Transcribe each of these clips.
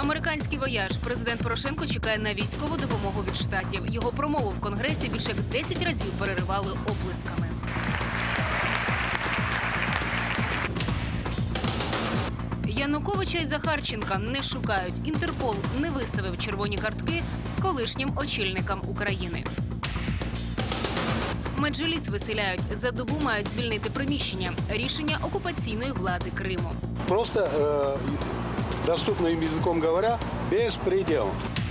Американський вояж. Президент Порошенко чекає на військову допомогу від Штатів. Його промову в Конгресі більше як 10 разів переривали оплесками. Януковича і Захарченка не шукають. Інтерпол не виставив червоні картки колишнім очільникам України. Меджліс виселяють. За добу мають звільнити приміщення. Рішення окупаційної влади Криму. Просто, доступним язиком говоря, безпреділ.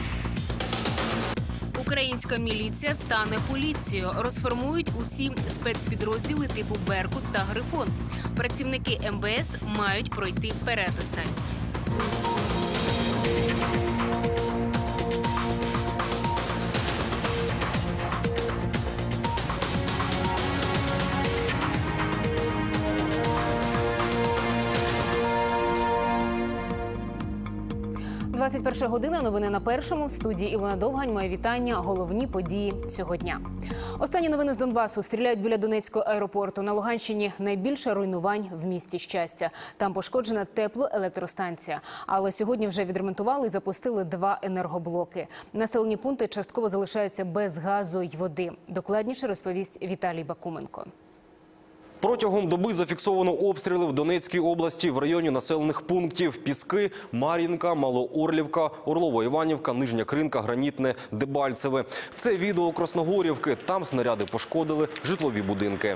Українська міліція стане поліцією. Розформують усі спецпідрозділи типу «Беркут» та «Грифон». Працівники МВС мають пройти переатестацію. «21 година. Новини на першому. В студії Ілона Довгань. Моє вітання. Головні події цього дня. Останні новини з Донбасу. Стріляють біля Донецького аеропорту. На Луганщині найбільше руйнувань в місті Щастя. Там пошкоджена теплоелектростанція. Але сьогодні вже відремонтували і запустили 2 енергоблоки. Населені пункти частково залишаються без газу й води. Докладніше розповість Віталій Бакуменко. Протягом доби зафіксовано обстріли в Донецькій області в районі населених пунктів Піски, Мар'їнка, Малоорлівка, Орлово-Іванівка, Нижня Кринка, Гранітне, Дебальцеве. Це відео Красногорівки. Там снаряди пошкодили житлові будинки.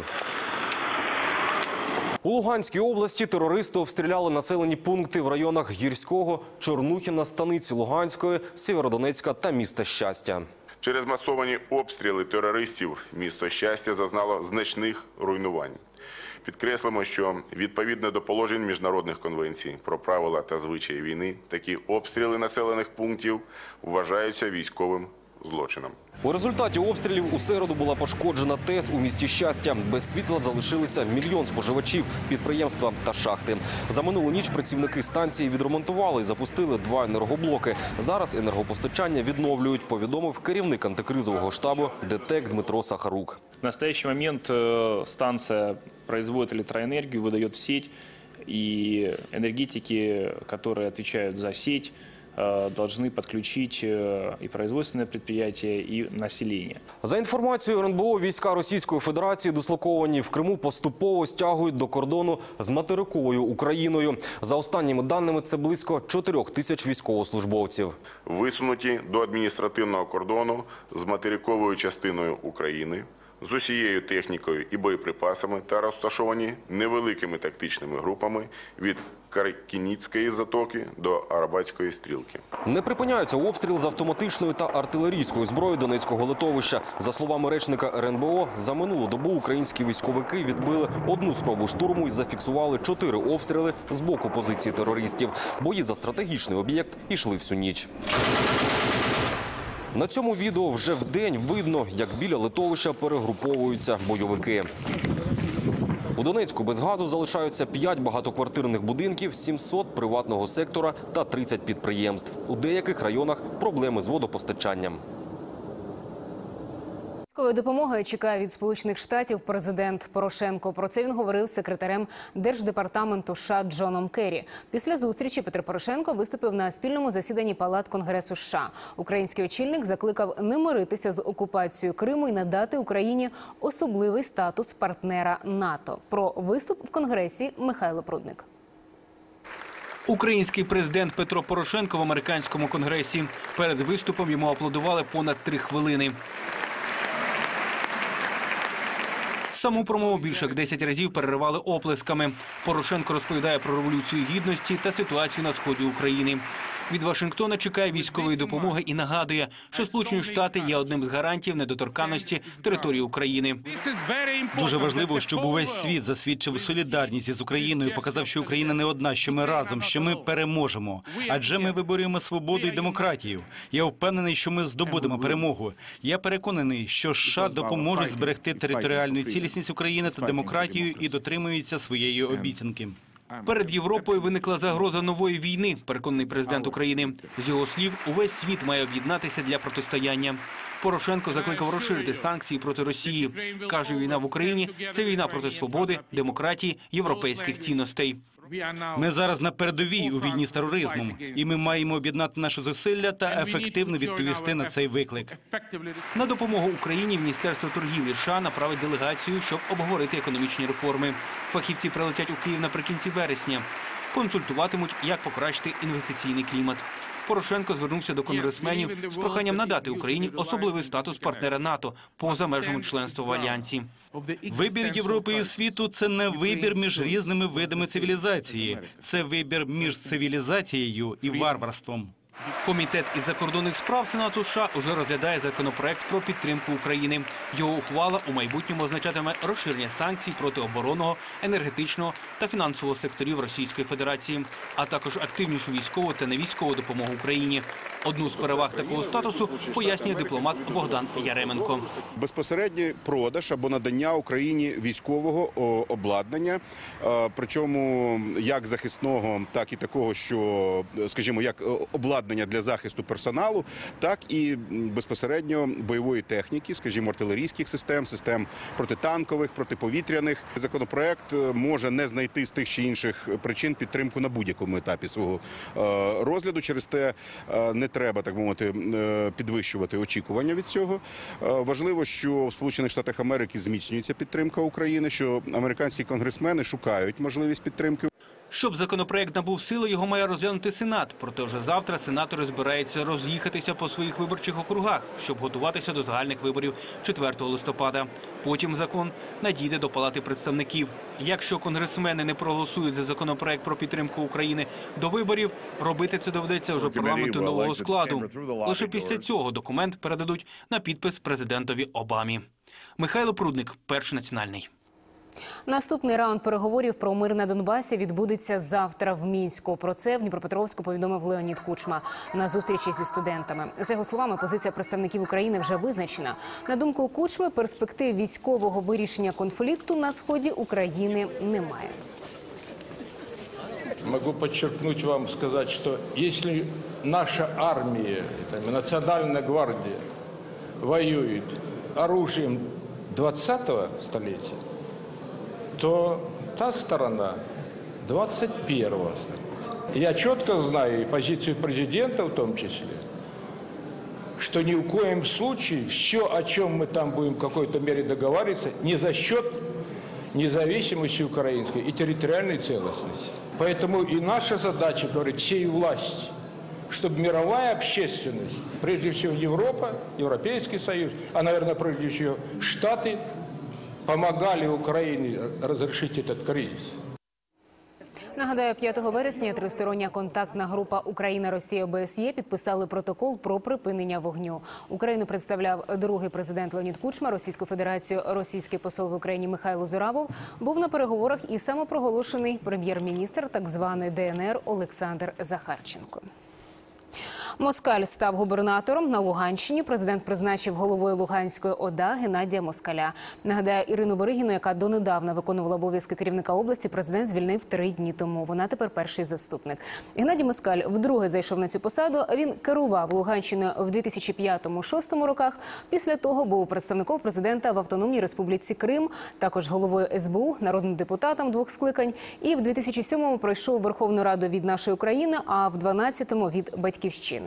У Луганській області терористи обстріляли населені пункти в районах Гірського, Чорнухіна, Станиці Луганської, Сєвєродонецька та міста Щастя. Через масовані обстріли терористів місто Щастя зазнало значних руйнувань. Підкреслимо, що відповідно до положень міжнародних конвенцій про правила та звичаї війни, такі обстріли населених пунктів вважаються військовим злочином. У результаті обстрілів у середу була пошкоджена ТЕС у місті Щастя. Без світла залишилися мільйон споживачів, підприємства та шахти. За минулу ніч працівники станції відремонтували і запустили 2 енергоблоки. Зараз енергопостачання відновлюють, повідомив керівник антикризового штабу ДТЕК Дмитро Сахарук. В настоящий момент станция производит электроэнергию, выдает в сеть, и энергетики, которые отвечают за сеть, должны подключить и производственные предприятия, и население. За інформацією РНБО, війська Російської Федерації, дислоковані в Криму, поступово стягують до кордону з материковою Україною. За останніми даними, це близько 4 тисяч військовослужбовців. Висунуті до адміністративного кордону з материковою частиною України, з усією технікою і боєприпасами та розташовані невеликими тактичними групами від Каркініцької затоки до Арабатської стрілки. Не припиняються обстріл з автоматичної та артилерійської зброї Донецького литовища. За словами речника РНБО, за минулу добу українські військовики відбили 1 спробу штурму і зафіксували 4 обстріли з боку позиції терористів. Бої за стратегічний об'єкт йшли всю ніч. На цьому відео вже вдень видно, як біля литовища перегруповуються бойовики. У Донецьку без газу залишаються 5 багатоквартирних будинків, 700 приватного сектора та 30 підприємств. У деяких районах проблеми з водопостачанням. Військової допомоги чекає від Сполучених Штатів президент Порошенко. Про це він говорив з секретарем Держдепартаменту США Джоном Керрі. Після зустрічі Петро Порошенко виступив на спільному засіданні Палат Конгресу США. Український очільник закликав не миритися з окупацією Криму і надати Україні особливий статус партнера НАТО. Про виступ в Конгресі Михайло Прудник. Український президент Петро Порошенко в американському Конгресі. Перед виступом йому аплодували понад 3 хвилини. Саму промову більше як 10 разів переривали оплесками. Порошенко розповідає про Революцію Гідності та ситуацію на сході України. Від Вашингтона чекає військової допомоги і нагадує, що Сполучені Штати є одним з гарантів недоторканності території України. Дуже важливо, щоб увесь світ засвідчив солідарність із Україною, показав, що Україна не одна, що ми разом, що ми переможемо. Адже ми виборюємо свободу і демократію. Я впевнений, що ми здобудемо перемогу. Я переконаний, що США допоможуть зберегти територіальну цілісність України та демократію і дотримуються своєї обіцянки. Перед Європою виникла загроза нової війни, переконаний президент України. З його слів, увесь світ має об'єднатися для протистояння. Порошенко закликав розширити санкції проти Росії. Каже, війна в Україні – це війна проти свободи, демократії, європейських цінностей. Ми зараз на передовій у війні з тероризмом, і ми маємо об'єднати наші зусилля та ефективно відповісти на цей виклик. На допомогу Україні Міністерство торгівлі США направить делегацію, щоб обговорити економічні реформи. Фахівці прилетять у Київ наприкінці вересня. Консультуватимуть, як покращити інвестиційний клімат. Порошенко звернувся до конгресменів з проханням надати Україні особливий статус партнера НАТО поза межами членства в Альянсі. Вибір Європи і світу – це не вибір між різними видами цивілізації. Це вибір між цивілізацією і варварством. Комітет із закордонних справ Сенату США уже розглядає законопроект про підтримку України. Його ухвала у майбутньому означатиме розширення санкцій проти оборонного, енергетичного та фінансового секторів Російської Федерації, а також активнішу військову та невійськову допомогу Україні. Одну з переваг такого статусу пояснює дипломат Богдан Яременко. Безпосередній продаж або надання Україні військового обладнання, причому як захисного, так і такого, що, скажімо, як обладнання для захисту персоналу, так і безпосередньо бойової техніки, скажімо, артилерійських систем, систем протитанкових, протиповітряних. Законопроект може не знайти з тих чи інших причин підтримку на будь-якому етапі свого розгляду. Через те не треба, так мовити, підвищувати очікування від цього. Важливо, що в Сполучених Штатах Америки зміцнюється підтримка України, що американські конгресмени шукають можливість підтримки. Щоб законопроект набув сили, його має розглянути Сенат. Проте вже завтра сенатори збираються роз'їхатися по своїх виборчих округах, щоб готуватися до загальних виборів 4 листопада. Потім закон надійде до Палати представників. Якщо конгресмени не проголосують за законопроект про підтримку України до виборів, робити це доведеться вже парламенту нового складу. Лише після цього документ передадуть на підпис президентові Обамі. Михайло Прудник, Перший національний. Наступний раунд переговорів про мир на Донбасі відбудеться завтра в Мінську. Про це в Дніпропетровську повідомив Леонід Кучма на зустрічі зі студентами. За його словами, позиція представників України вже визначена. На думку Кучми, перспектив військового вирішення конфлікту на сході України немає. Могу подчеркнуть вам, сказать, что если наша армия, национальная гвардия, воюет оружием 20-го столетия, то та сторона 21-го. Я четко знаю и позицию президента в том числе, что ни в коем случае все, о чем мы там будем в какой-то мере договариваться, не за счет независимости украинской и территориальной целостности. Поэтому и наша задача, говорит, всей власти, чтобы мировая общественность, прежде всего Европа, Европейский Союз, а, наверное, прежде всего Штаты, помогали Україні розрішити цей кризис. Нагадаю, 5 вересня тристороння контактна група Україна-Росія-ОБСЄ підписали протокол про припинення вогню. Україну представляв другий президент Леонід Кучма, Російську Федерацію російський посол в Україні Михайло Зурабов був на переговорах і самопроголошений прем'єр-міністр так званої ДНР Олександр Захарченко. Москаль став губернатором на Луганщині. Президент призначив головою Луганської ОДА Геннадія Москаля. Нагадаю, Ірину Веригіну, яка донедавна виконувала обов'язки керівника області, президент звільнив 3 дні тому. Вона тепер перший заступник. Геннадій Москаль вдруге зайшов на цю посаду. Він керував Луганщиною в 2005-2006 роках. Після того був представником президента в Автономній Республіці Крим, також головою СБУ, народним депутатом 2 скликань. І в 2007-му пройшов Верховну Раду від «Нашої України», а в 2012-му від «Батьківщини».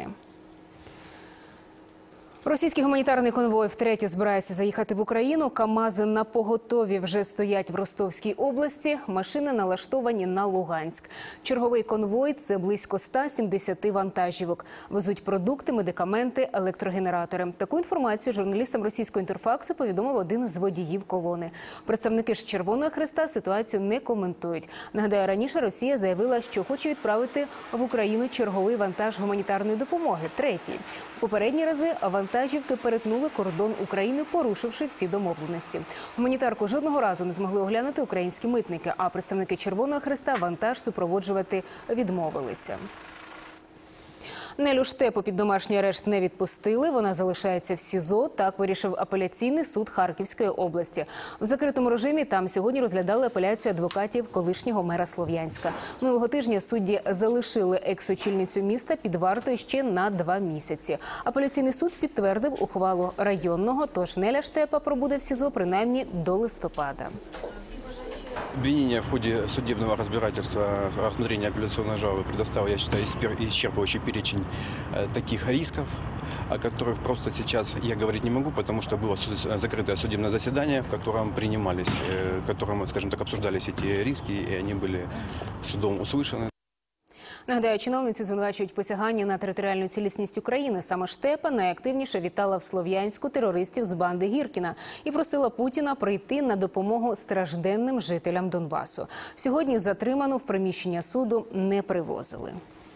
Російський гуманітарний конвой втретє збирається заїхати в Україну. КАМАЗи на поготові вже стоять в Ростовській області. Машини налаштовані на Луганськ. Черговий конвой – це близько 170 вантажівок. Везуть продукти, медикаменти, електрогенератори. Таку інформацію журналістам російського інтерфаксу повідомив один з водіїв колони. Представники ж Червоного Хреста ситуацію не коментують. Нагадаю, раніше Росія заявила, що хоче відправити в Україну черговий вантаж гуманітарної допомоги – 3-й. В попередні рази вантажівки перетнули кордон України, порушивши всі домовленості. Гуманітарку жодного разу не змогли оглянути українські митники, а представники Червоного Хреста вантаж супроводжувати відмовилися. Нелю Штепу під домашній арешт не відпустили. Вона залишається в СІЗО. Так вирішив апеляційний суд Харківської області. В закритому режимі там сьогодні розглядали апеляцію адвокатів колишнього мера Слов'янська. Минулого тижня судді залишили екс-очільницю міста під вартою ще на 2 місяці. Апеляційний суд підтвердив ухвалу районного, тож Неля Штепа пробуде в СІЗО принаймні до листопада. Обвинение в ходе судебного разбирательства, рассмотрения апелляционной жалобы предоставил, я считаю, исчерпывающий перечень таких рисков, о которых просто сейчас я говорить не могу, потому что было закрытое судебное заседание, в котором принимались, в котором, скажем так, обсуждались эти риски, и они были судом услышаны. Нагадаю, чиновницю звинувачують посягання на територіальну цілісність України. Саме Штепа найактивніше вітала в Слов'янську терористів з банди Гіркіна і просила Путіна прийти на допомогу стражденним жителям Донбасу. Сьогодні затриману в приміщення суду не привозили.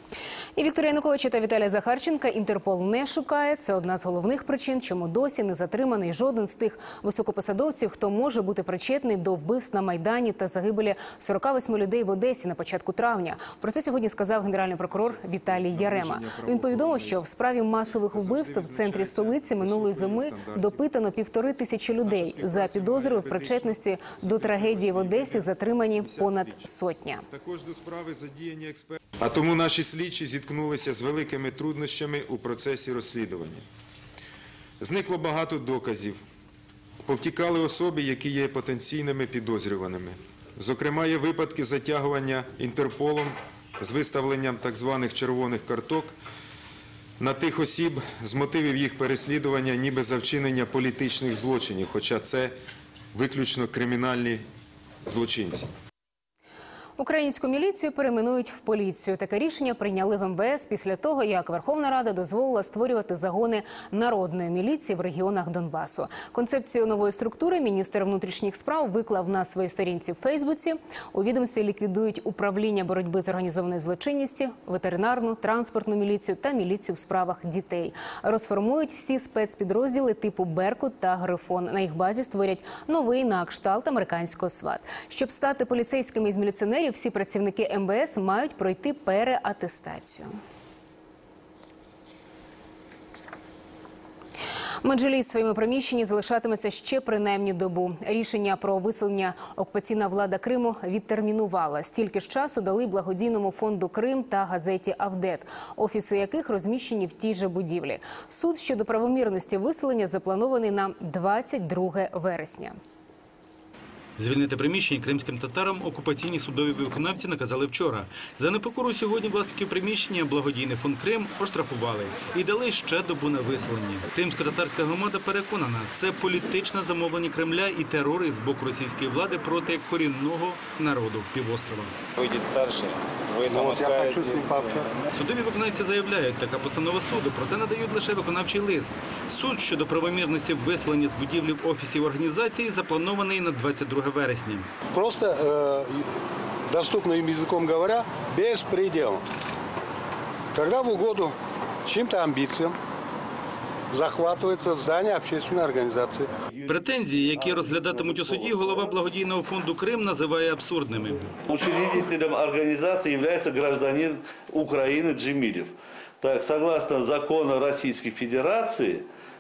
І Віктора Януковича та Віталія Захарченка Інтерпол не шукає. Це одна з головних причин, чому досі не затриманий жоден з тих високопосадовців, хто може бути причетний до вбивств на Майдані та загибелі 48 людей в Одесі на початку травня. Про це сьогодні сказав генеральний прокурор Віталій Ярема. Він повідомив, що в справі масових вбивств в центрі столиці минулої зими допитано 1500 людей. За підозрою в причетності до трагедії в Одесі затримані понад сотня. Також до справи задіяні експерти. А тому наші слідчі зіткнулися з великими труднощами у процесі розслідування. Зникло багато доказів. Повтікали особи, які є потенційними підозрюваними. Зокрема, є випадки затягування Інтерполом з виставленням так званих червоних карток на тих осіб з мотивів їх переслідування, ніби за вчинення політичних злочинів, хоча це виключно кримінальні злочинці. Українську міліцію перейменують в поліцію. Таке рішення прийняли в МВС після того, як Верховна Рада дозволила створювати загони народної міліції в регіонах Донбасу. Концепцію нової структури міністр внутрішніх справ виклав на своїй сторінці в Фейсбуці. У відомстві ліквідують управління боротьби з організованою злочинністю, ветеринарну, транспортну міліцію та міліцію в справах дітей. Розформують всі спецпідрозділи типу «Беркут» та «Грифон». На їх базі створять новий на кшталт американського СВАТ. Щоб стати поліцейськими із міліціонерів, всі працівники МВС мають пройти переатестацію. Меджліс своїми приміщенні залишатиметься ще принаймні добу. Рішення про виселення окупаційна влада Криму відтермінувала. Стільки ж часу дали благодійному фонду «Крим» та газеті «Авдет», офіси яких розміщені в тій же будівлі. Суд щодо правомірності виселення запланований на 22 вересня. Звільнити приміщення кримським татарам окупаційні судові виконавці наказали вчора. За непокору сьогодні власників приміщення благодійний фонд «Крим» оштрафували і дали ще добу на виселення. Кримсько-татарська громада переконана, це політичне замовлення Кремля і терор із боку російської влади проти корінного народу півострова. Вийдіть старший, ви намагаєте. Судові виконавці заявляють, така постанова суду, проте надають лише виконавчий лист. Суд щодо правомірності виселення з будівлі офісів організації запланований на 22 вересня. Просто доступным языком говоря, беспредел. Когда в угоду чьим-то амбициям захватывается здание общественной организации. Претензії, які розглядатимуть у суді, голова благодійного фонду «Крим» називає абсурдними. Учредителем организации является гражданин Украины Джемилев. Так, согласно закону Российской Федерации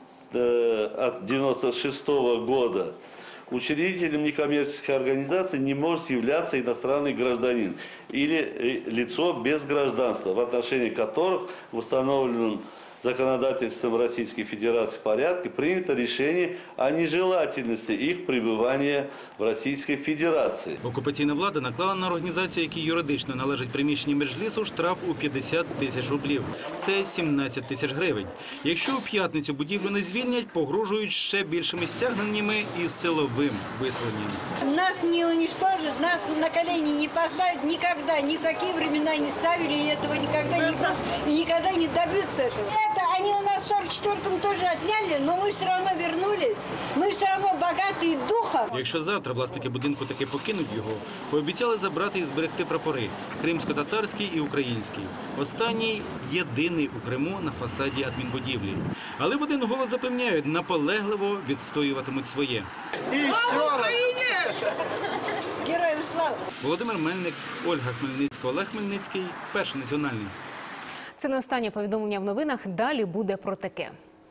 от 1996 года, учредителем некоммерческой организации не может являться иностранный гражданин или лицо без гражданства, в отношении которых в установленном законодательством Российской Федерации порядке принято решение о нежелательности их пребывания в Российской Федерации. Окупаційна влада наклала на організацію, якій юридично належить приміщення Меджлісу, штраф у 50 тисяч рублів. Це 17 тисяч гривень. Якщо у п'ятницю будівлю не звільнять, погрожують ще більшими стягненнями і силовим виселенням. Нас не уничтожат, нас на колени не поставят никогда, ни в какие времена не ставили, и этого никогда не добьются этого. Это они у нас в 44-м тоже отняли, но мы все равно вернулись, мы все равно богатые духом. Якщо завтра власники будинку таки покинуть його, пообіцяли забрати і зберегти прапори – кримсько-татарський і український. Останній – єдиний у Криму на фасаді адмінбудівлі. Але в один голос запевняють, наполегливо відстоюватимуть своє. Слава Україні! Героям слава! Володимир Мельник, Ольга Хмельницька, Олег Хмельницький, Перший національний. Це не останнє повідомлення в новинах. Далі буде про таке.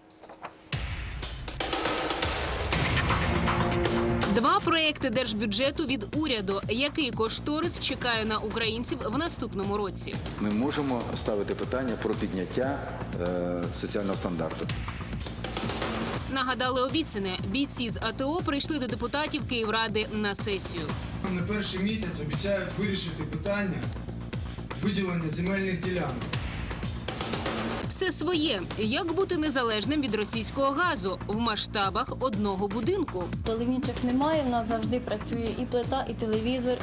2 проекти держбюджету від уряду. Який кошторис чекає на українців в наступному році? Ми можемо ставити питання про підняття соціального стандарту. Нагадали обіцяне. Бійці з АТО прийшли до депутатів Київради на сесію. На перший місяць обіцяють вирішити питання виділення земельних ділянок. Все своє. Як бути незалежним від російського газу в масштабах одного будинку? Поливничок немає, в нас завжди працює і плита, і телевізор.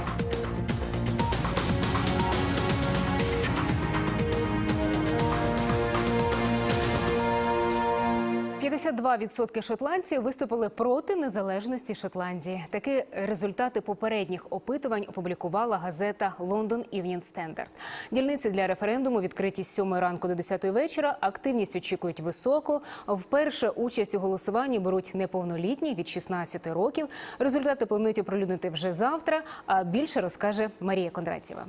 – 52% шотландців виступили проти незалежності Шотландії. Такі результати попередніх опитувань опублікувала газета «London Evening Standard». Дільниці для референдуму відкриті з 7 ранку до 10 вечора. Активність очікують високу. Вперше участь у голосуванні беруть неповнолітні від 16 років. Результати планують оприлюднити вже завтра. А більше розкаже Марія Кондратєва.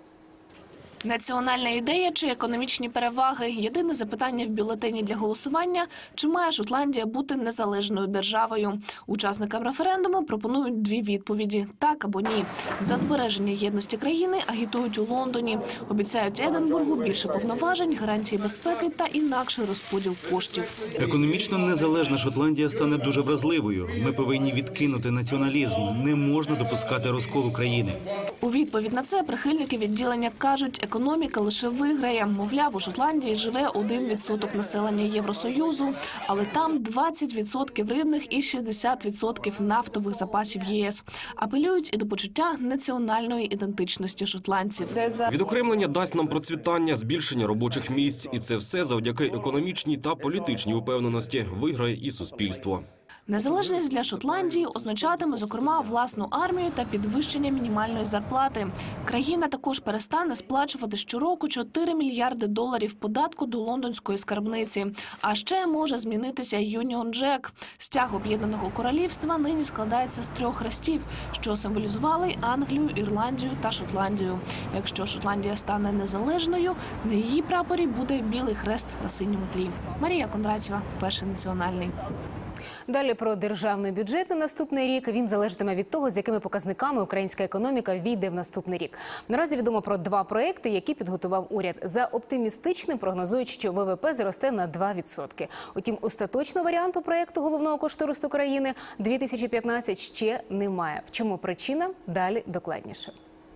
Національна ідея чи економічні переваги? Єдине запитання в бюлетені для голосування – чи має Шотландія бути незалежною державою? Учасникам референдуму пропонують дві відповіді – так або ні. За збереження єдності країни агітують у Лондоні. Обіцяють Единбургу більше повноважень, гарантії безпеки та інакший розподіл коштів. Економічно незалежна Шотландія стане дуже вразливою. Ми повинні відкинути націоналізм. Не можна допускати розколу країни. У відповідь на це прихильники відділення кажуть, економіка лише виграє. Мовляв, у Шотландії живе 1% населення Євросоюзу, але там 20% рибних і 60% нафтових запасів ЄС. Апелюють і до почуття національної ідентичності шотландців. Відокремлення дасть нам процвітання, збільшення робочих місць. І це все завдяки економічній та політичній упевненості виграє і суспільство. Незалежність для Шотландії означатиме, зокрема, власну армію та підвищення мінімальної зарплати. Країна також перестане сплачувати щороку 4 мільярди доларів податку до лондонської скарбниці. А ще може змінитися Юніон Джек. Стяг Об'єднаного Королівства нині складається з 3 хрестів, що символізували Англію, Ірландію та Шотландію. Якщо Шотландія стане незалежною, на її прапорі буде білий хрест на синьому тлі. Марія Кондратєва, Перший національний. Далі про державний бюджет на наступний рік. Він залежатиме від того, з якими показниками українська економіка війде в наступний рік. Наразі відомо про 2 проекти, які підготував уряд. За оптимістичним прогнозують, що ВВП зросте на 2%. Утім, остаточного варіанту проекту головного кошторису країни 2015 ще немає. В чому причина? Далі докладніше.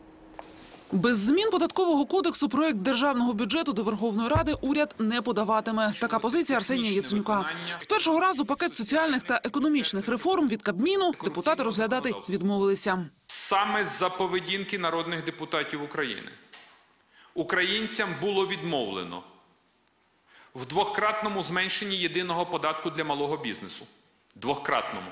Без змін податкового кодексу проект державного бюджету до Верховної Ради уряд не подаватиме. Така позиція Арсенія Яценюка. З першого разу пакет соціальних та економічних реформ від Кабміну депутати розглядати відмовилися. Саме з-за поведінки народних депутатів України українцям було відмовлено в 2-кратному зменшенні єдиного податку для малого бізнесу. 2-кратному.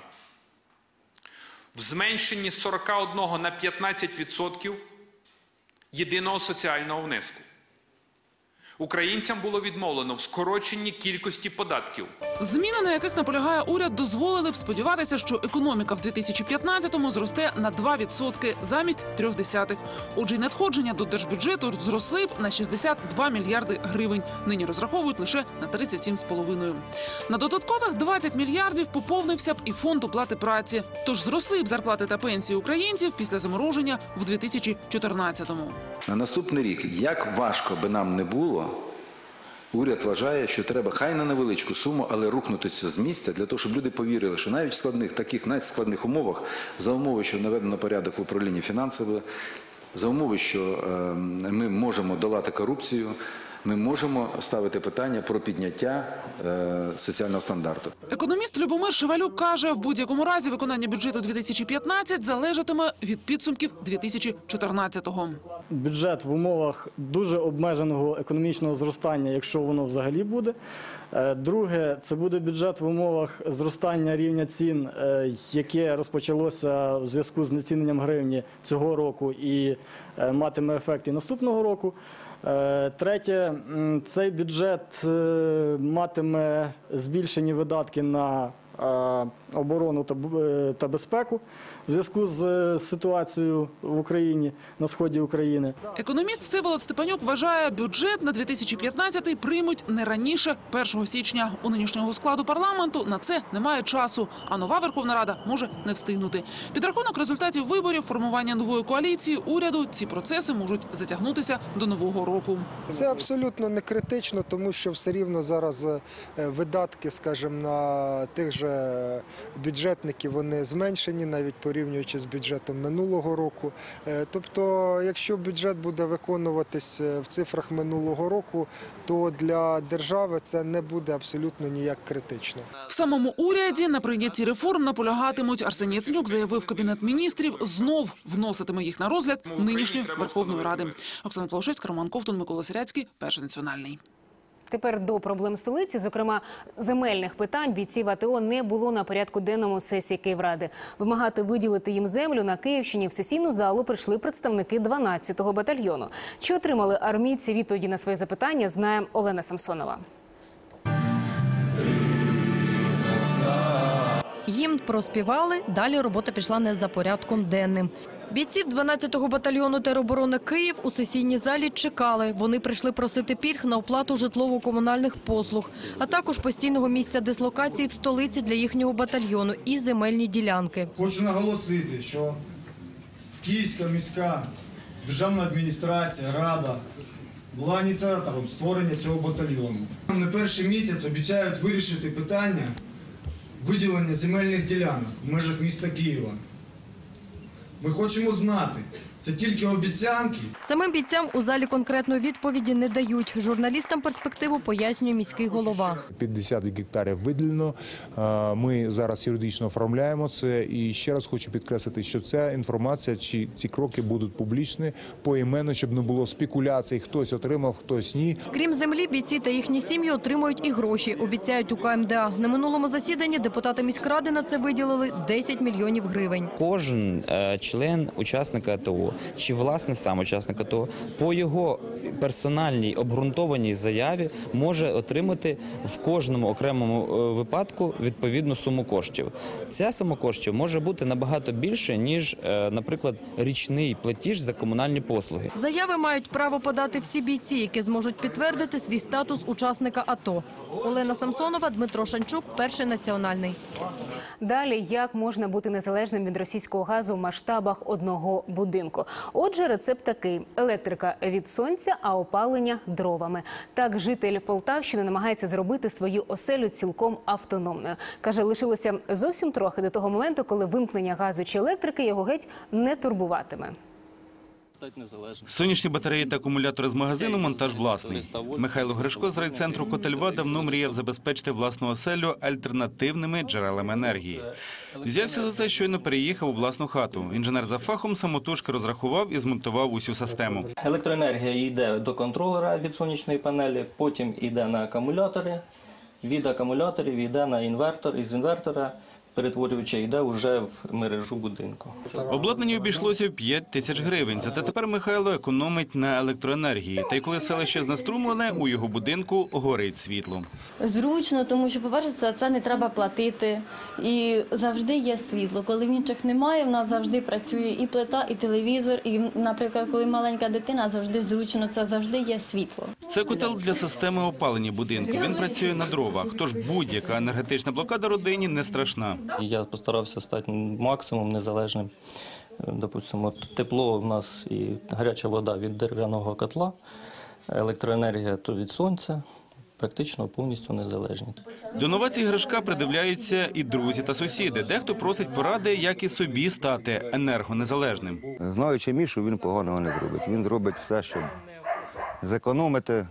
В зменшенні з 41 на 15% єдиного соціального внеску. Українцям було відмовлено в скороченні кількості податків. Зміни, на яких наполягає уряд, дозволили б сподіватися, що економіка в 2015-му зросте на 2% замість 0,3. Отже, й надходження до держбюджету зросли б на 62 мільярди гривень. Нині розраховують лише на 37,5. На додаткових 20 мільярдів поповнився б і фонд оплати праці. Тож зросли б зарплати та пенсії українців після замороження в 2014-му. На наступний рік, як важко би нам не було, уряд вважає, що треба хай на невеличку суму, але рухнутися з місця для того, щоб люди повірили, що навіть в складних, таких найскладних умовах, за умови, що наведено порядок в управлінні фінансами, за умови, що ми можемо долати корупцію, ми можемо ставити питання про підняття соціального стандарту. Економіст Любомир Шевалюк каже, в будь-якому разі виконання бюджету 2015 залежатиме від підсумків 2014-го. Бюджет в умовах дуже обмеженого економічного зростання, якщо воно взагалі буде. Друге, це буде бюджет в умовах зростання рівня цін, яке розпочалося в зв'язку з знеціненням гривні цього року і матиме ефект і наступного року. Третє, цей бюджет матиме збільшені видатки на оборону та безпеку в зв'язку з ситуацією в Україні, на сході України. Економіст Всеволод Степанюк вважає, бюджет на 2015-й приймуть не раніше 1 січня. У нинішнього складу парламенту на це немає часу, а нова Верховна Рада може не встигнути. Підрахунок результатів виборів, формування нової коаліції, уряду – ці процеси можуть затягнутися до Нового року. Це абсолютно не критично, тому що все рівно зараз видатки, скажімо, на тих же бюджетники вони зменшені, навіть порівнюючи з бюджетом минулого року. Тобто, якщо бюджет буде виконуватись в цифрах минулого року, то для держави це не буде абсолютно ніяк критично. В самому уряді на прийнятті реформ наполягатимуть. Арсеній Яценюк заявив, Кабінет міністрів знов вноситиме їх на розгляд нинішньої Верховної Ради. Оксана Плаушевська, Роман Ковтун, Микола Сиряцький, Перший національний. Тепер до проблем столиці, зокрема земельних питань, бійців АТО не було на порядку денному сесії Київради. Вимагати виділити їм землю на Київщині в сесійну залу прийшли представники 12-го батальйону. Чи отримали армійці відповіді на свої запитання, знає Олена Самсонова. Гімн проспівали, далі робота пішла не за порядком денним. Бійців 12-го батальйону тероборони «Київ» у сесійній залі чекали. Вони прийшли просити пільг на оплату житлово-комунальних послуг, а також постійного місця дислокації в столиці для їхнього батальйону і земельні ділянки. Хочу наголосити, що Київська міська державна адміністрація, рада була ініціатором створення цього батальйону. На перший місяць обіцяють вирішити питання виділення земельних ділянок в межах міста Києва. Ми хочемо знати, це тільки обіцянки. Самим бійцям у залі конкретної відповіді не дають. Журналістам перспективу пояснює міський голова. 50 гектарів виділено. Ми зараз юридично оформляємо це. І ще раз хочу підкреслити, що ця інформація, чи ці кроки будуть публічні, поіменно, щоб не було спекуляцій. Хтось отримав, хтось ні. Крім землі, бійці та їхні сім'ї отримують і гроші, обіцяють у КМДА. На минулому засіданні депутати міськради на це виділили 10 мільйонів гривень. Кожен член учасника АТО чи, власне, сам учасник АТО по його персональній обґрунтованій заяві може отримати в кожному окремому випадку відповідну суму коштів. Ця сума коштів може бути набагато більше, ніж, наприклад, річний платіж за комунальні послуги. Заяви мають право подати всі бійці, які зможуть підтвердити свій статус учасника АТО. Олена Самсонова, Дмитро Шанчук, Перший національний. Далі, як можна бути незалежним від російського газу в масштабах одного будинку? Отже, рецепт такий – електрика від сонця, а опалення – дровами. Так житель Полтавщини намагається зробити свою оселю цілком автономною. Каже, лишилося зовсім трохи до того моменту, коли вимкнення газу чи електрики його геть не турбуватиме. Сонячні батареї та акумулятори з магазину – монтаж власний. Михайло Гришко з райцентру Котельва давно мріяв забезпечити власну оселю альтернативними джерелами енергії. Взявся за це, щойно переїхав у власну хату. Інженер за фахом самотужки розрахував і змонтував усю систему. Електроенергія йде до контролера від сонячної панелі, потім йде на акумулятори, від акумуляторів йде на інвертор, із інвертора перетворювача йде вже в мережу будинку. Обладнання обійшлося в 5 тисяч гривень. Зате тепер Михайло економить на електроенергії. Та й коли селище знеструмлене, у його будинку горить світло. Зручно, тому що, по-перше, це не треба платити. І завжди є світло. Коли в інших немає, в нас завжди працює і плита, і телевізор. І, наприклад, коли маленька дитина, завжди зручно, це завжди є світло. Це котел для системи опалення будинку. Він працює на дровах. Тож будь-яка енергетична блокада родині не страшна. Я постарався стати максимум незалежним. Допустимо, тепло у нас і гаряча вода від дерев'яного котла, електроенергія то від сонця. Практично повністю незалежні. До новацій Гришка придивляються і друзі та сусіди. Дехто просить поради, як і собі стати енергонезалежним. Знаючи Мішу, він поганого не зробить. Він зробить все, щоб зекономити.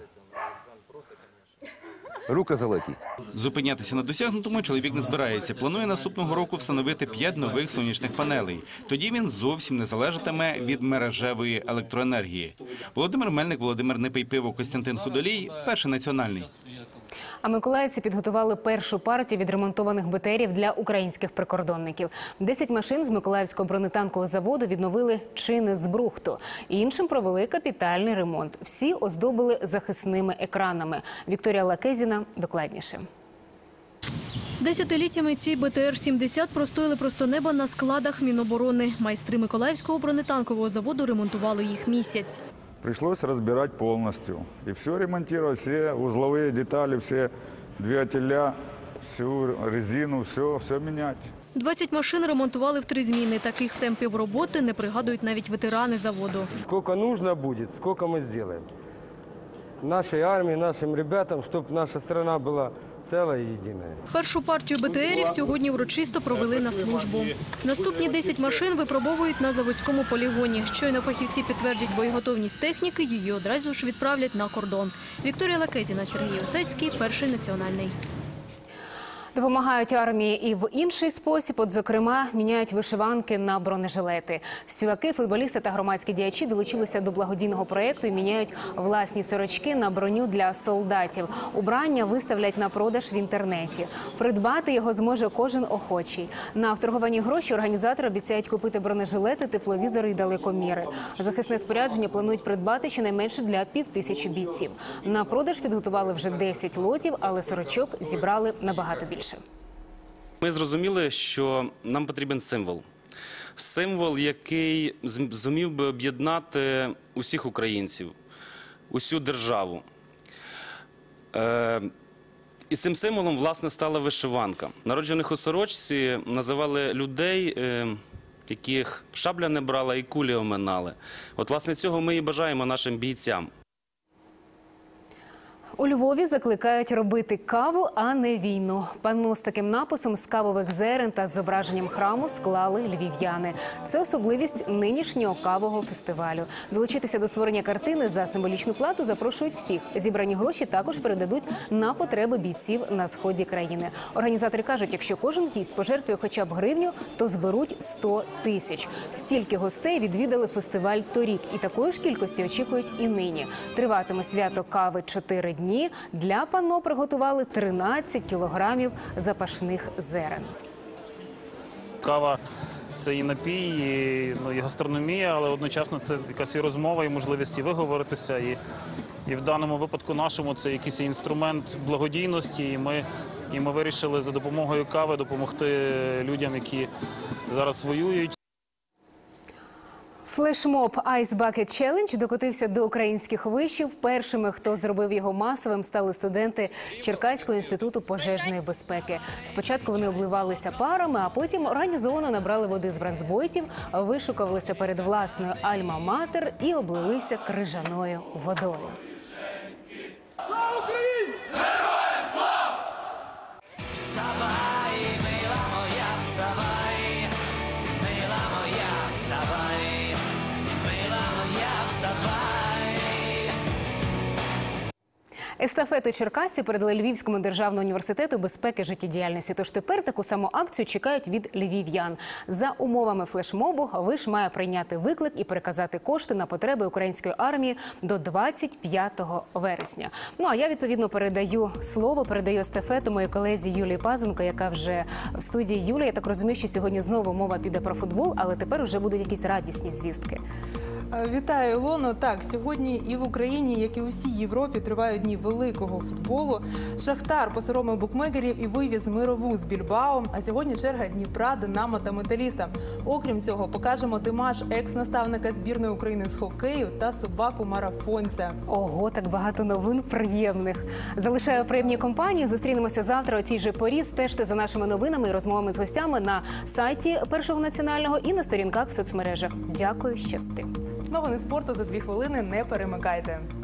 Руки золоті. Зупинятися на досягнутому чоловік не збирається. Планує наступного року встановити 5 нових сонячних панелей. Тоді він зовсім не залежатиме від мережевої електроенергії. Володимир Мельник, Володимир Непейпиво, Костянтин Худолій, Перший національний. А миколаївці підготували першу партію відремонтованих БТРів для українських прикордонників. 10 машин з Миколаївського бронетанкового заводу відновили чи не з брухту. Іншим провели капітальний ремонт. Всі оздобили захисними екранами. Вікторія Лакезіна докладніше. Десятиліттями ці БТР-70 простояли просто неба на складах Міноборони. Майстри Миколаївського бронетанкового заводу ремонтували їх місяць. Пришлось разбирать полностью. И все ремонтировать, все узловые детали, все двигателя, всю резину, все менять. 20 машин ремонтували в 3 зміни. Таких темпів роботи не пригадують навіть ветерани заводу. Сколько нужно будет, сколько мы сделаем. Нашей армии, нашим ребятам, чтобы наша страна была целое и единое. Першу партію БТРів сьогодні урочисто провели на службу. Наступні 10 машин випробовують на заводському полігоні. Щойно фахівці підтвердять боєготовність техніки, її одразу ж відправлять на кордон. Вікторія Лакезіна, Сергій Осецький, Перший національний. Допомагають армії і в інший спосіб. От, зокрема, міняють вишиванки на бронежилети. Співаки, футболісти та громадські діячі долучилися до благодійного проєкту і міняють власні сорочки на броню для солдатів. Убрання виставлять на продаж в інтернеті. Придбати його зможе кожен охочий. На вторговані гроші організатори обіцяють купити бронежилети, тепловізори і далекоміри. Захисне спорядження планують придбати щонайменше для 5000 бійців. На продаж підготували вже 10 лотів, але сорочок зібрали набагато більше. Ми зрозуміли, що нам потрібен символ. Символ, який зумів би об'єднати усіх українців, усю державу. І цим символом, власне, стала вишиванка. Народжених у сорочці називали людей, яких шабля не брала і кулі оминали. От, власне, цього ми і бажаємо нашим бійцям. У Львові закликають робити каву, а не війну. Панно з таким написом з кавових зерен та з зображенням храму склали львів'яни. Це особливість нинішнього кавового фестивалю. Долучитися до створення картини за символічну плату запрошують всіх. Зібрані гроші також передадуть на потреби бійців на сході країни. Організатори кажуть, якщо кожен гість пожертвує хоча б гривню, то зберуть 100 тисяч. Стільки гостей відвідали фестиваль торік. І такої ж кількості очікують і нині. Триватиме свято кави 4 дні. Для панно приготували 13 кілограмів запашних зерен. Кава – це і напій, і гастрономія, але одночасно це якась і розмова, і можливість і виговоритися. І в даному випадку нашому це якийсь інструмент благодійності. І ми вирішили за допомогою кави допомогти людям, які зараз воюють. Флешмоб Ice Bucket Challenge докотився до українських вишів. Першими, хто зробив його масовим, стали студенти Черкаського інституту пожежної безпеки. Спочатку вони обливалися парами, а потім організовано набрали води з бронзбойтів, вишукувалися перед власною альма-матер і облилися крижаною водою. Слава Україні! Героям слава! Вставай, мила моя, вставай! Мила моя, вставай! Мила моя, вставай! Естафету черкасців передали Львівському державному університету безпеки життєдіяльності. Тож тепер таку саму акцію чекають від львів'ян. За умовами флешмобу виш має прийняти виклик і переказати кошти на потреби української армії до 25 вересня. Ну а я, відповідно, передаю естафету моїй колезі Юлії Пазенко, яка вже в студії. Юлія, я так розумію, що сьогодні знову мова піде про футбол, але тепер вже будуть якісь радісні звістки. Вітаю, Ілоно. Так, сьогодні і в Україні, як і у всій Європі, тривають дні великого футболу. Шахтар посоромив букмекерів і вивіз Мирову з Більбао. А сьогодні черга Дніпра, Динамо та Металіста. Окрім цього, покажемо демарш екс-наставника збірної України з хокею та собаку-марафонця. Ого, так багато новин приємних. Залишаю приємні компанії. Зустрінемося завтра о цій же порі. Стежте за нашими новинами і розмовами з гостями на сайті Першого національного і на сторінках в соцмережах. Дякую, щасти. Новини спорту за 2 хвилини. Не перемикайте.